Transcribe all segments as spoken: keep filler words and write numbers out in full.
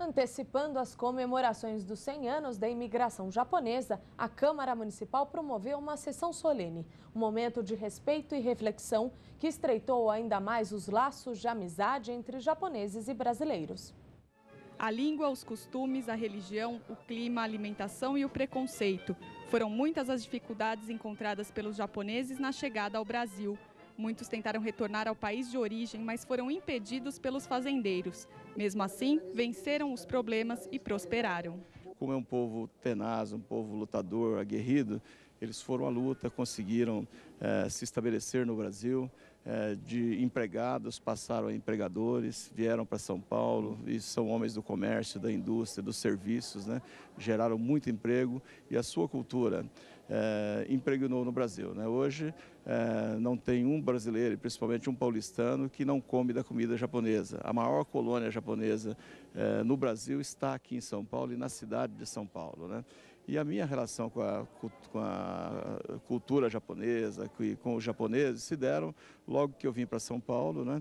Antecipando as comemorações dos cem anos da imigração japonesa, a Câmara Municipal promoveu uma sessão solene, um momento de respeito e reflexão que estreitou ainda mais os laços de amizade entre japoneses e brasileiros. A língua, os costumes, a religião, o clima, a alimentação e o preconceito. Foram muitas as dificuldades encontradas pelos japoneses na chegada ao Brasil. Muitos tentaram retornar ao país de origem, mas foram impedidos pelos fazendeiros. Mesmo assim, venceram os problemas e prosperaram. Como é um povo tenaz, um povo lutador, aguerrido, eles foram à luta, conseguiram eh, se estabelecer no Brasil. Eh, de empregados passaram a empregadores, vieram para São Paulo e são homens do comércio, da indústria, dos serviços, né? Geraram muito emprego e a sua cultura eh, impregnou no Brasil, né? Hoje eh, não tem um brasileiro, e principalmente um paulistano, que não come da comida japonesa. A maior colônia japonesa eh, no Brasil está aqui em São Paulo e na cidade de São Paulo, né? E a minha relação com a, com a cultura japonesa, com os japoneses, se deram logo que eu vim para São Paulo, né?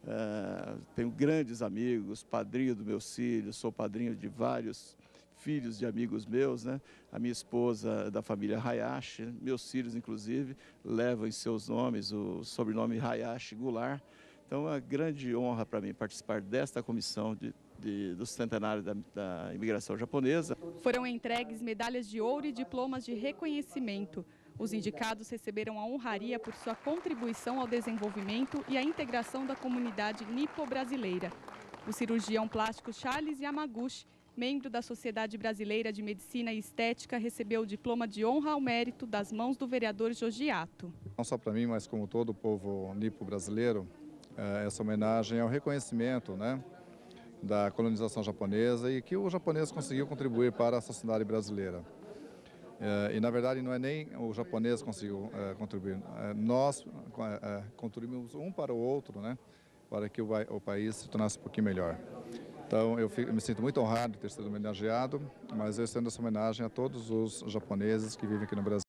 É, tenho grandes amigos, padrinho dos meus filhos, sou padrinho de vários filhos de amigos meus, né? A minha esposa da família Hayashi, meus filhos, inclusive, levam em seus nomes o sobrenome Hayashi Goulart. Então, é uma grande honra para mim participar desta comissão de De, do centenário da, da imigração japonesa. Foram entregues medalhas de ouro e diplomas de reconhecimento. Os indicados receberam a honraria por sua contribuição ao desenvolvimento e à integração da comunidade nipo-brasileira. O cirurgião plástico Charles Yamaguchi, membro da Sociedade Brasileira de Medicina e Estética, recebeu o diploma de honra ao mérito das mãos do vereador Jogiato. Não só para mim, mas como todo o povo nipo-brasileiro, essa homenagem é o reconhecimento, né, da colonização japonesa e que o japonês conseguiu contribuir para a sociedade brasileira. E, na verdade, não é nem o japonês que conseguiu é, contribuir, é, nós é, contribuímos um para o outro, né, para que o, o país se tornasse um pouquinho melhor. Então, eu, fico, eu me sinto muito honrado de ter sido homenageado, mas eu estendo essa homenagem a todos os japoneses que vivem aqui no Brasil.